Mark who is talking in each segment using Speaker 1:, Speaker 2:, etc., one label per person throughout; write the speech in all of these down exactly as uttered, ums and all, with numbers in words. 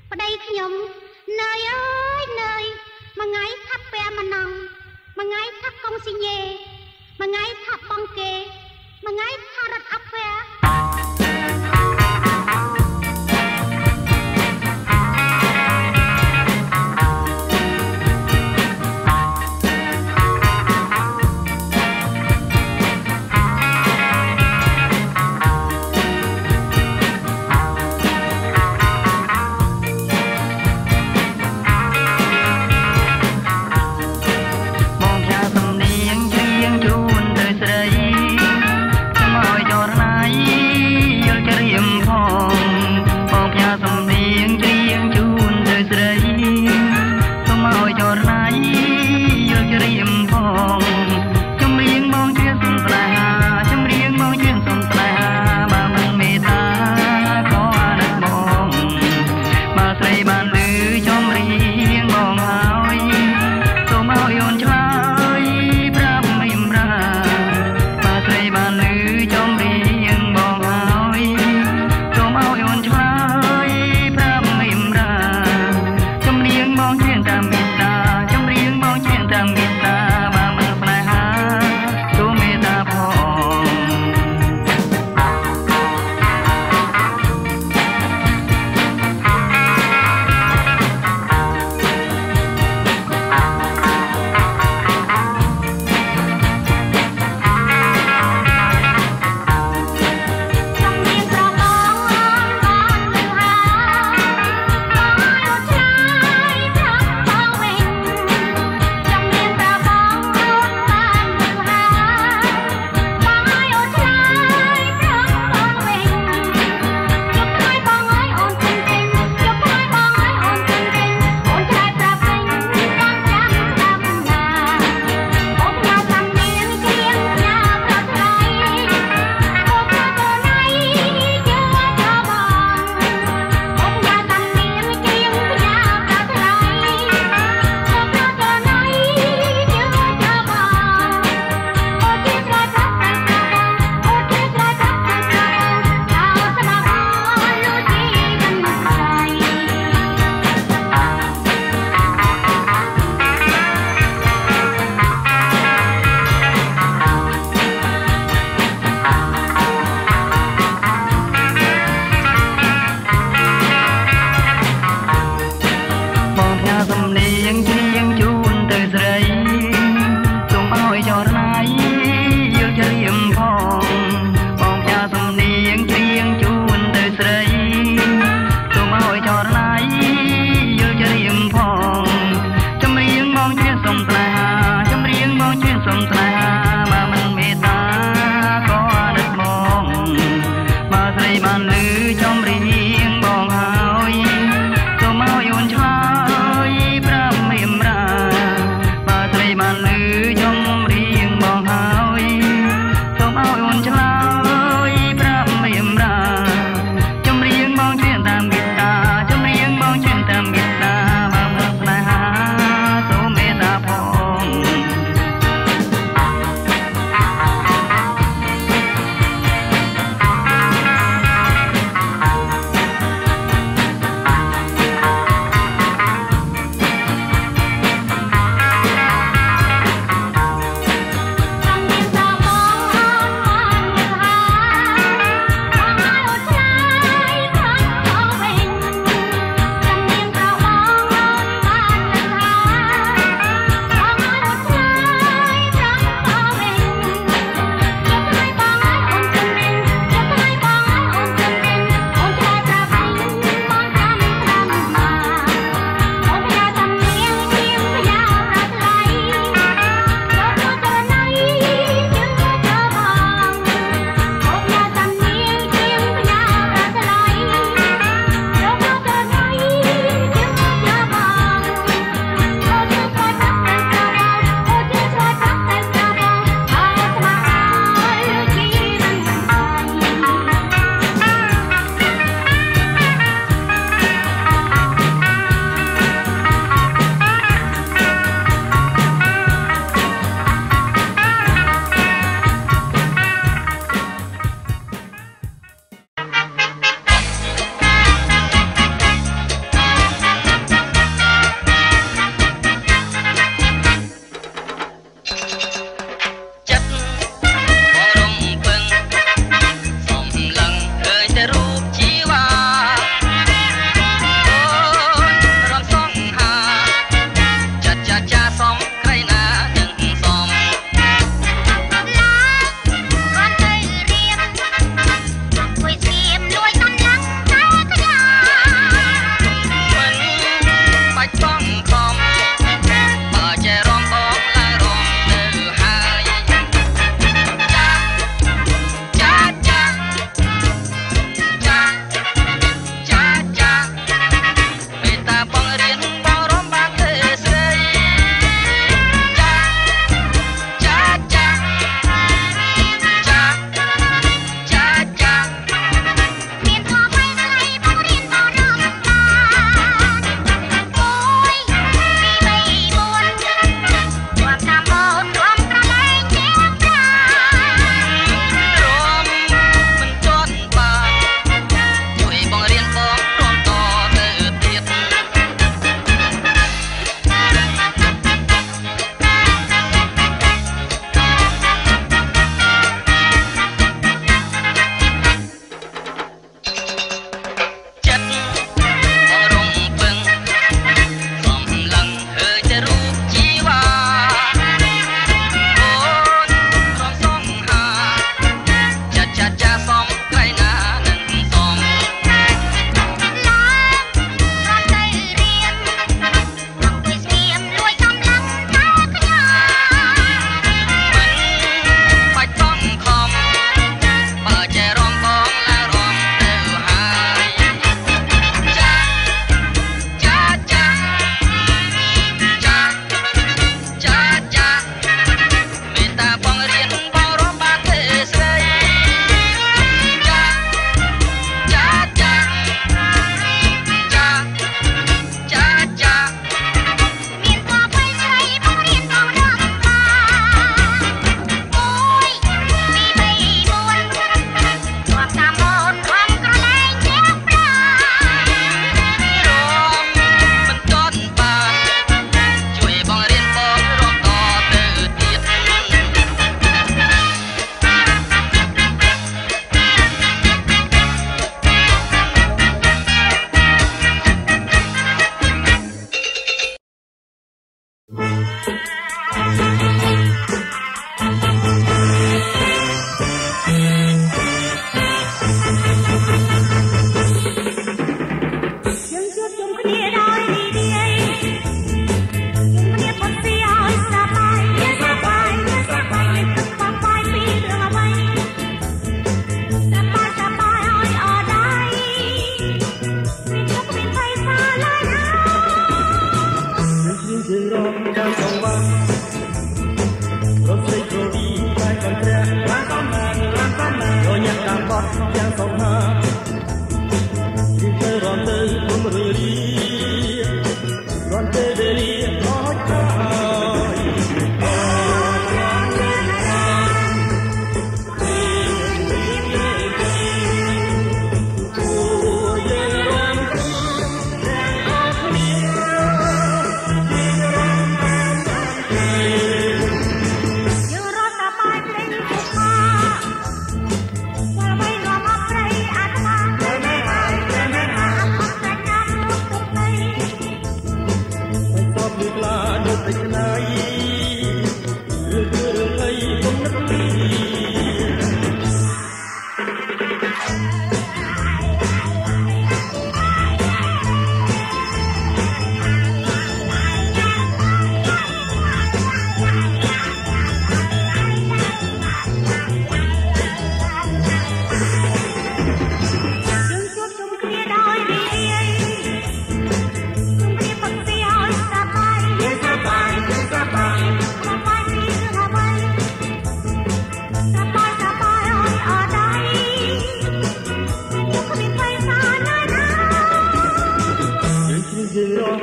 Speaker 1: ប្តីខ្ញុំណើយអើយណើយមួយថ្ងៃថាពែម្នងមួយថ្ងៃថាកុងស៊ីញេមួយថ្ងៃថាបងគេមួយថ្ងៃថារត់អាប់វែ
Speaker 2: ស្រីខ្មោចយរណៃ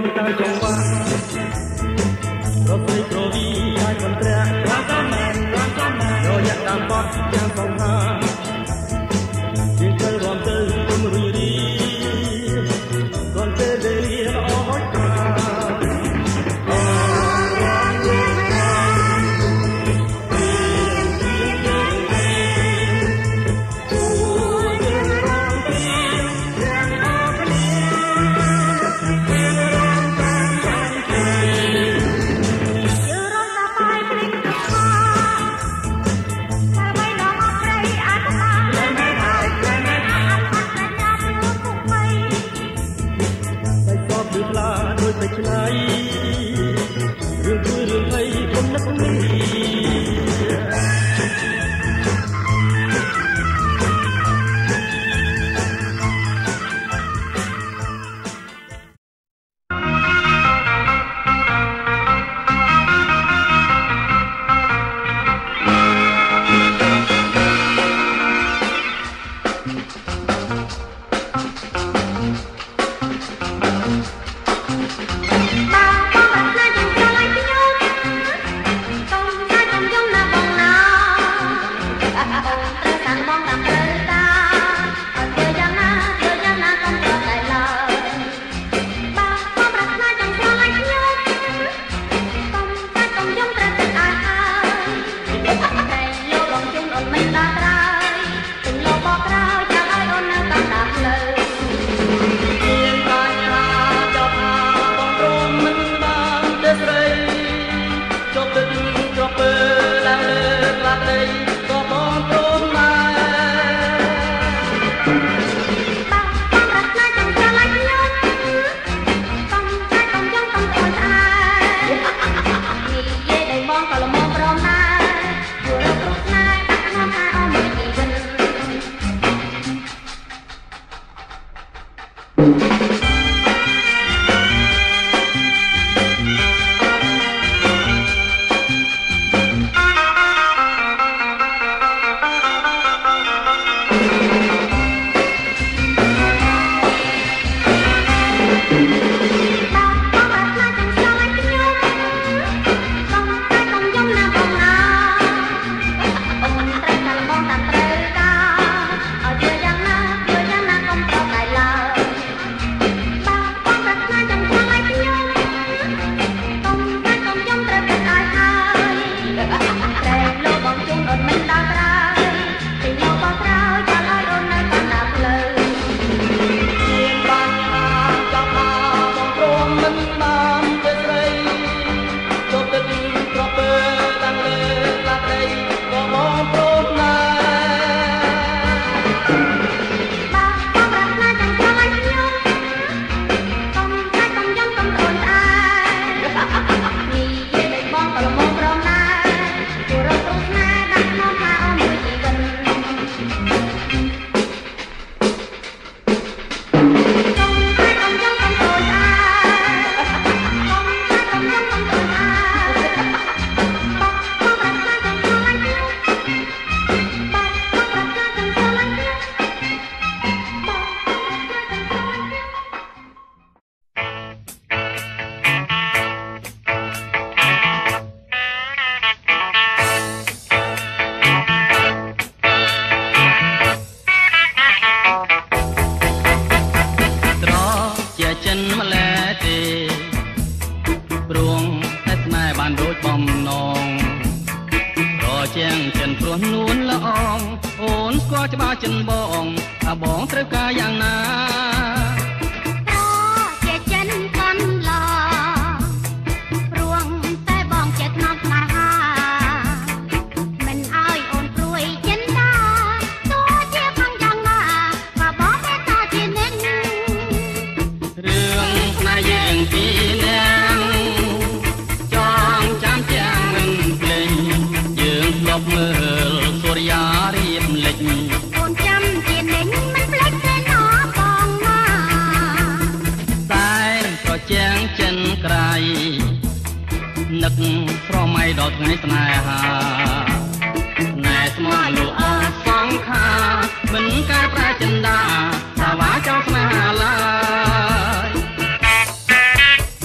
Speaker 2: ច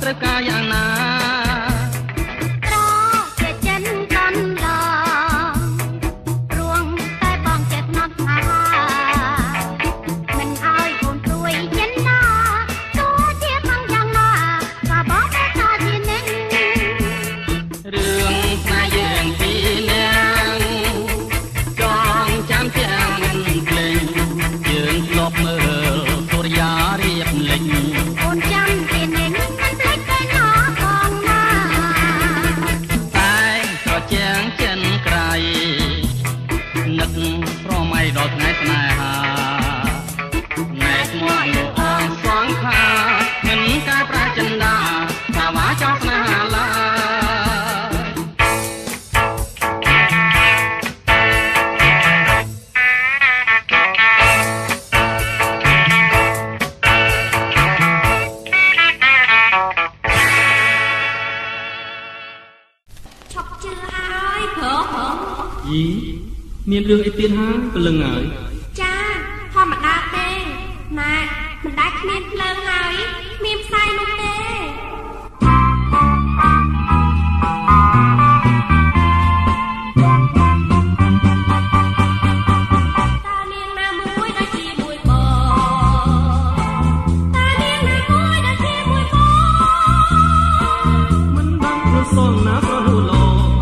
Speaker 2: ត្រូវការយ៉ាងណា
Speaker 1: ត្រជាចិនតន់ឡរួងតែបងចិត្តណត់ថាមិនអើយអូនព្រួយចិនណាទោះជាខាងយ៉ាងណាក៏បងតែថាជានឹង
Speaker 2: រឿងស្នេហ៍យើងពីរនាក់ចងចាំទាំងមិនភ្លេចយើងធ្លាប់មើលសូរិយារៀបលិច
Speaker 1: អូនចាំជានឹងមិនភ្លេចទេណាបងណា
Speaker 2: តែត្រជាងចិនក្រៃនឹកប្រមៃដល់ថ្ងៃស្នេហាណែស្មោះលោកអងសងខាមិនកែប្រែចិនដាថាវាចង់ស្នេហាឡើយ
Speaker 3: យីមានរឿងអីទៀតហើយព្រលឹងហើយ
Speaker 4: ចាធម្មតាទេណែមិនដែលគ្មានភ្លើងហើយមានផ្សាយនោះទេតានាងណាមួយដែលជាមួយបងតានាងណាមួយដែលជាមួយបង
Speaker 3: មិនបានប្រសងណាប្រហូឡ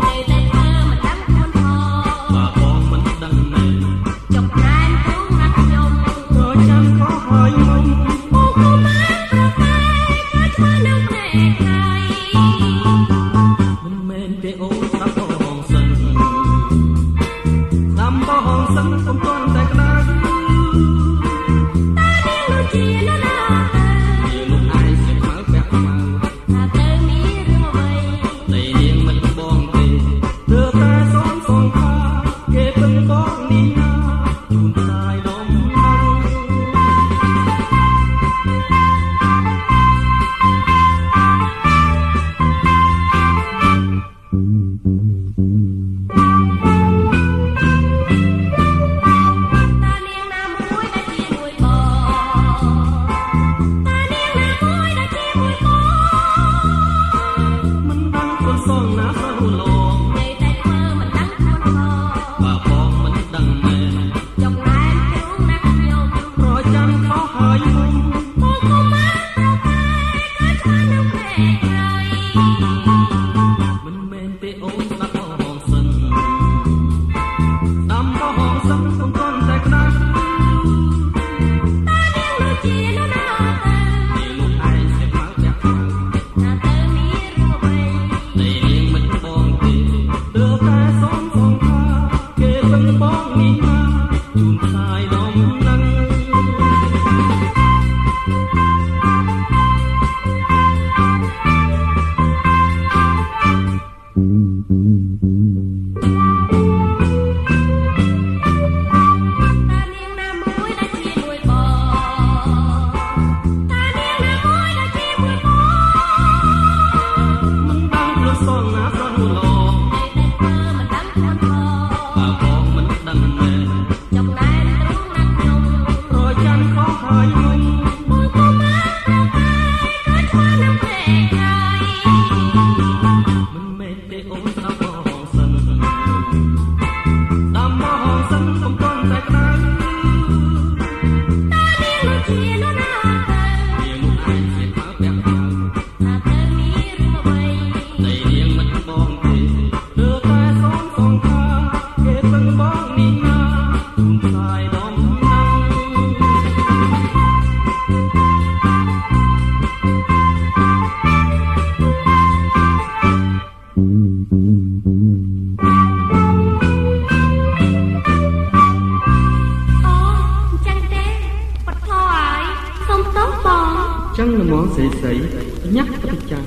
Speaker 3: ចឹងល្មងស្រីស្រីញ៉ាក់ទៅចាំ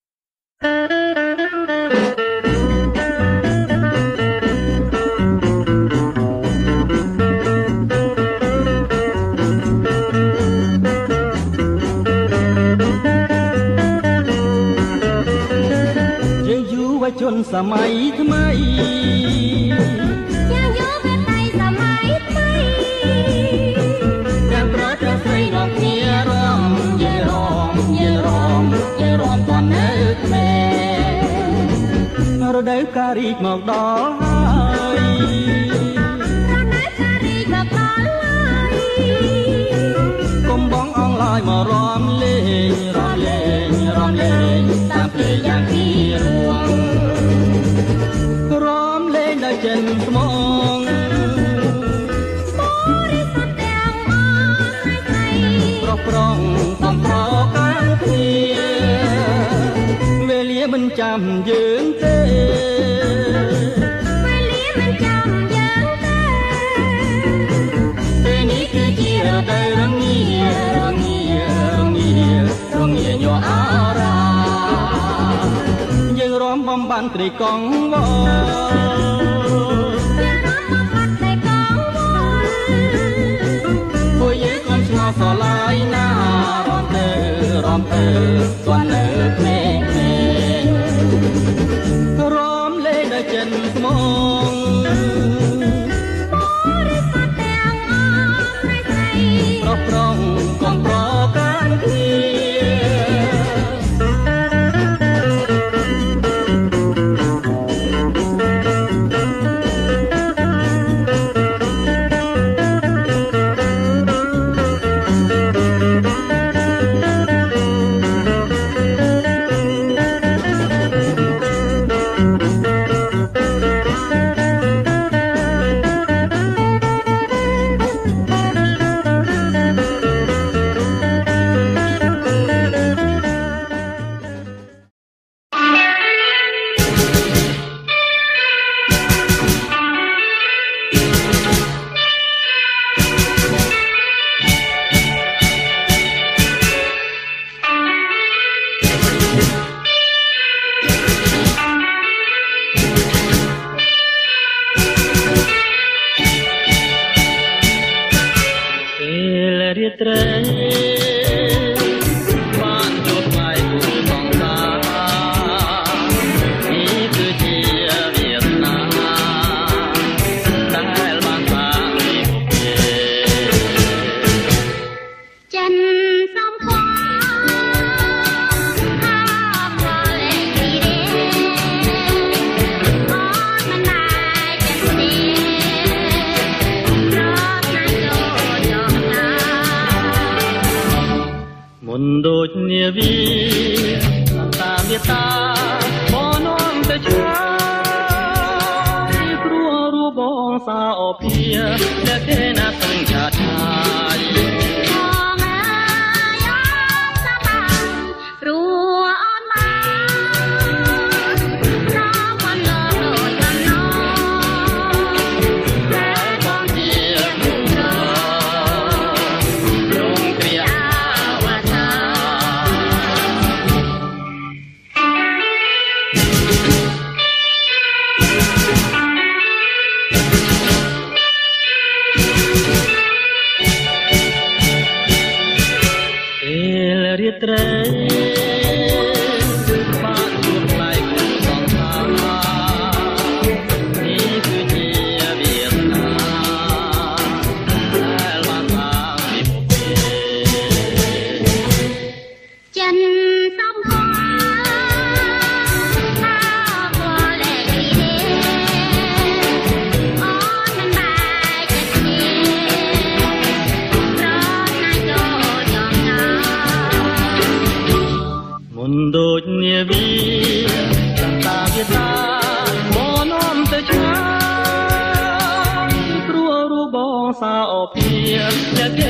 Speaker 3: យើងយុវជនសម័យថ្មី
Speaker 1: យើងយុវជនសម័យថ្មី
Speaker 2: ទាំងប្រុសទាំងស្រីរំគ្នារំយើងរំយើងរំយើងរំទាន់នៅក្មេងរដូវការីកមកដល់ហើយកុំបងអងឡើយមករំលេងរំលេងរំលេងតាមភ្លេងយ៉ាងពីរួងរំលេងដោយចិនស្មងបរិសុទ្ធទាំងអស់ថ្ងៃប្រប្រងកំប្រកាំងគ្នាវេលាមិនចាំយើងទេវេលាមិនចាំយើងទេពេលនេះគឺជារដូវរងារងារងារងាញ័រអារាយើងរំបំបានត្រីកងវពួកយើងកុំស្ងោស្រឡាយណារំទៅរំទៅស្វាន់នៅក្មេងរំលេងដោយចិនស្មងបរិសុទ្ធទាំងអស់ថ្ងៃប្រប្រងកំប្រកាំងគ្នាដូចនាវីតាមេតាបនាំទៅឆ្ងាយព្រោះរូបបងសាអភាដែលគេណាសង្ឃាឆាយបងអើយអមសាបានព្រោះអនបានរំបានដូចបានណោតែបងជាមុខរងគ្រាវតា ដូចនាវីសន្តាវាតាបនាំទៅឆ្ងាយព្រោះរូបបងសាអភាដែលគេ